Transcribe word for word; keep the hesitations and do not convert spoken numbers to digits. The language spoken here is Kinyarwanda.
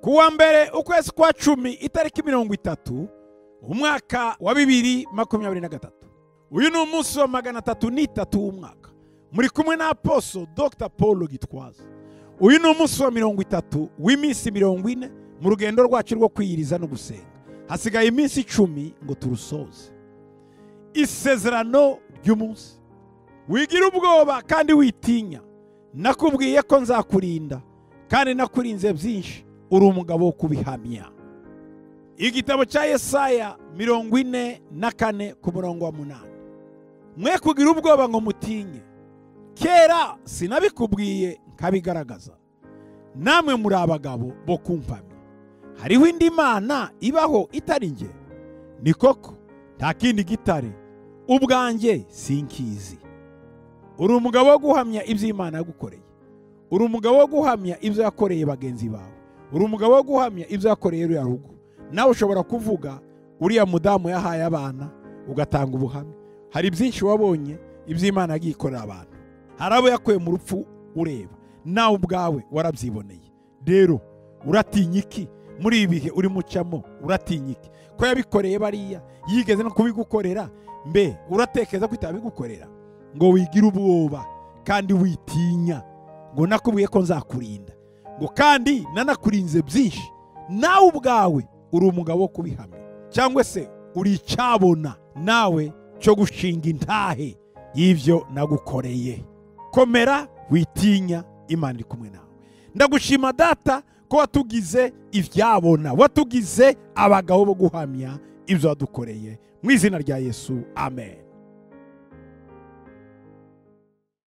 kuwa mbere ukwezi kwa cumi itariki mirongo itatu umwaka wa bibiri makumyabiri na gatatu. Uyu ni umunsi wa magana atatu n'itatu w'umwaka. Muri kumwe na Apostle Doctor Paul Gitwaza. Uyu ni umunsi wa mirongo itatu w'iminsi mirongo ine mu rugendo rwacu rwo kwiyiriza no gusenga. Hasigaye iminsi icumi ngo turusoze. Isezerano ry'umunsi. Wigira ubwoba kandi witinya. Nakubwiye ko nzakurinda kandi nakurinze byinshi, uri umugabo wo kubihamya. Igitabo cya Yesaya mirongo ine na kane ku murongo wa munani. Mwe kugira ubwoba ngo mutinye, kera sinabikubwiye nkabigaragaza, namwe muri abagabo bo kumpamya. Hariho indi mana ibaho itari nge? Ni koko nta kindi gitare, ubwanjye sinkizi. Uri umugabo wo guhamya ibyo Imana yagukoreye. Uri umugabo wo guhamya ibyo yakoreye bagenzi bawe. Uri umugabo wo guhamya ibyo yakoreye uriya rugo. Nawe ushobora kuvuga uriya mudamu yahaye abana ugatanga ubuhamya. Hari byinshi wabonye ibyo Imana yagiye ikorera abantu. Hari abo yakuye mu rupfu ureba, nawe ubwawe warabyiboneye. Rero uratinya iki muri ibi bihe uri mucamo? Uratinya iki ko yabikoreye bariya, yigeze no kubigukorera? Mbe uratekereza ko itabigukorera? Ngo wigira ubwoba kandi witinya, ngo nakubwiye ko nzakurinda, ngo kandi nanakurinze byinshi, nawe ubwawe uri umugabo wo kubihamya. Cyangwa se uri icyabona nawe cyo gushinga intahe y'ibyo nagukoreye. Komera witinya, Imana iri kumwe nawe. Ndagushima Data ko watugize ibyabona, watugize abagabo bo guhamya ibyo wadukoreye. Mu izina rya Yesu, amen.